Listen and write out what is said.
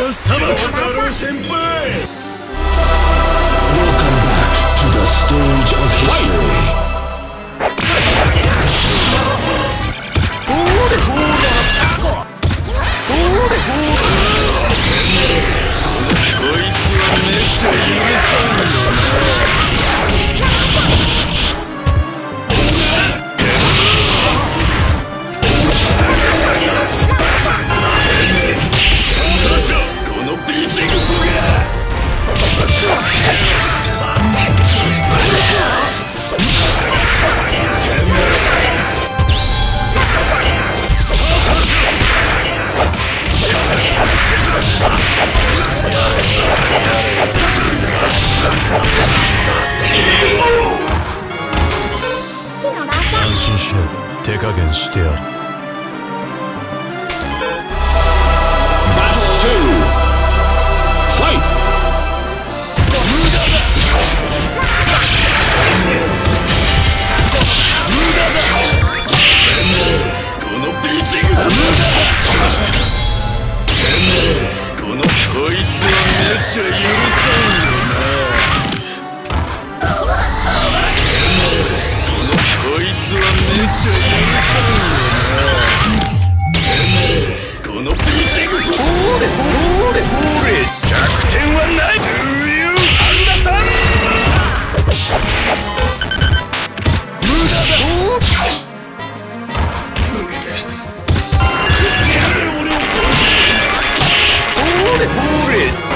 様。 太郎先輩。 Welcome back to the stage of history. こいつはめっちゃ許さんよこのビーチグソが安心しろ。手加減してやる。 Battle 2. Fight! このビーチグソこのこいつはめっちゃ許さんよな。こいつはめっちゃ許さんよな。このビーチグソほれ弱点はないアンダースタン無駄だ食ってやる俺をほれ